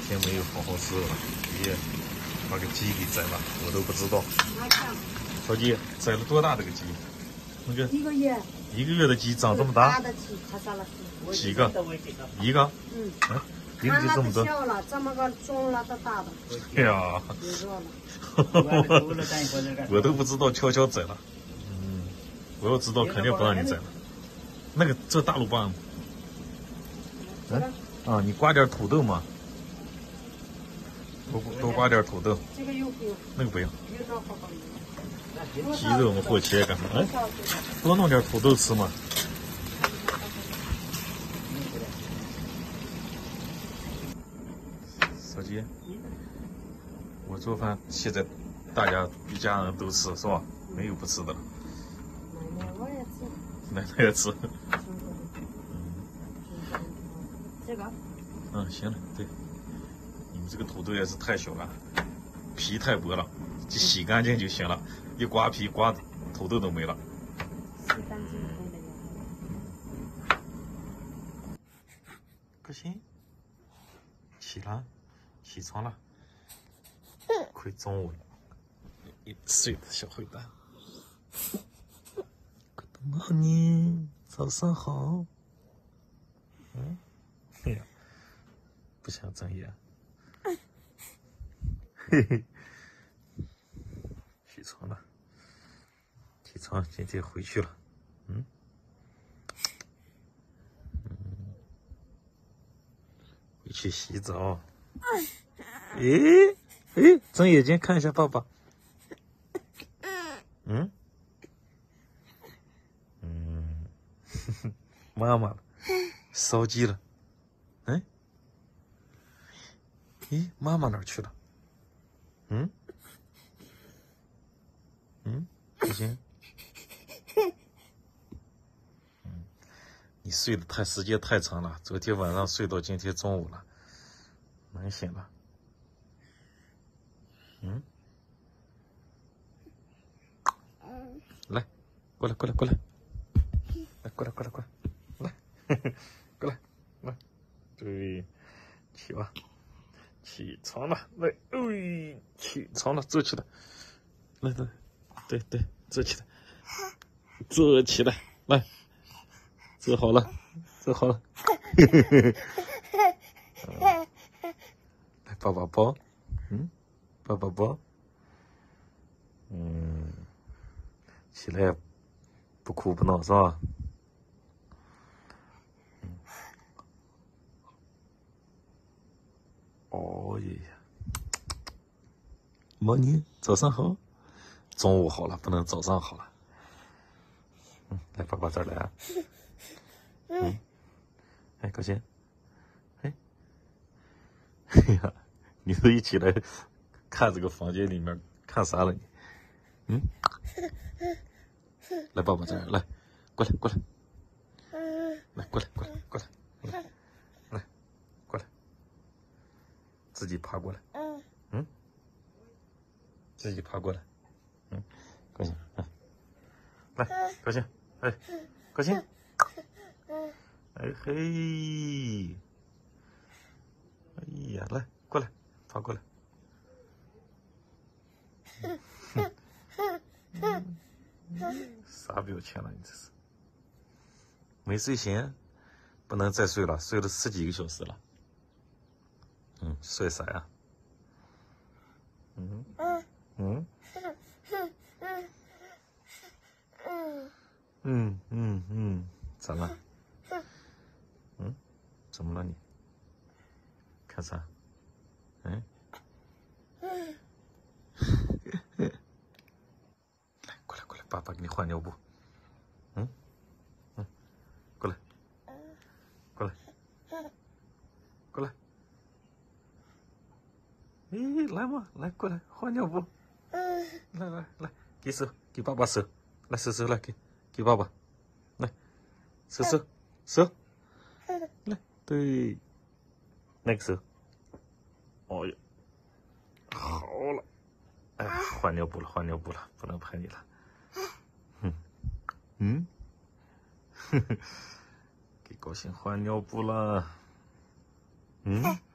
天没有好好伺候了，也把个鸡给宰了，我都不知道。小鸡宰了多大这个鸡？那个 1个月。 1个月的鸡长这么大？ 大的鸡，它杀了几个？一个？ 嗯。 一个就这么多？ 小了，这么个中了的大的。 哎呀，我都不知道悄悄宰了。我要知道肯定不让你宰了。那个这大卤棒。啊，你刮点土豆嘛。多刮点土豆。 这个又不用。 那个不用。鸡肉我们后切干嘛？哎，多弄点土豆吃嘛。小鸡，我做饭现在大家一家人都吃是吧？没有不吃的了。 奶奶我也吃。 奶奶也吃。 这个。 行了，对。你们这个土豆也是太小了，皮太薄了，就洗干净就行了。一刮皮刮土豆都没了。 洗干净没了呀。 不行，起床了，快中午了，一睡的小坏蛋。Good morning， 早上好。哎呀，不想睁眼。嘿嘿。起床了，起床，今天回去了。回去洗澡。睁眼睛看一下爸爸。妈妈了，烧鸡了。妈妈哪儿去了？不行。你睡的时间太长了，昨天晚上睡到今天中午了，难醒了。来，过来，来，过来，来，对，起吧，起床了，来，起床了，坐起来，来，对，坐起来，来，坐好了，来，抱抱抱，抱抱抱，起来不哭不闹是吧？哦耶，莫妮，早上好，中午好了，不能早上好了。来，爸爸这儿来啊。高兴。哎呀，你都一起来看这个房间里面看啥了你？来，爸爸这儿来，过来，来，过来，自己爬过来。自己爬过来。高兴。来，高兴。高兴。嘿。哎呀，来，过来，爬过来。啥表情了？你这是没睡醒，不能再睡了，睡了10几个小时了。睡啥呀？咋了？怎么了你？看啥？来，过来，爸爸给你换尿布。过来，来嘛，来过来换尿布。来，给手，给爸爸手，来手来给爸爸，来手，来，对，那个手。哦呀，好了，哎呀，换尿布了，不能拍你了。给高兴换尿布了。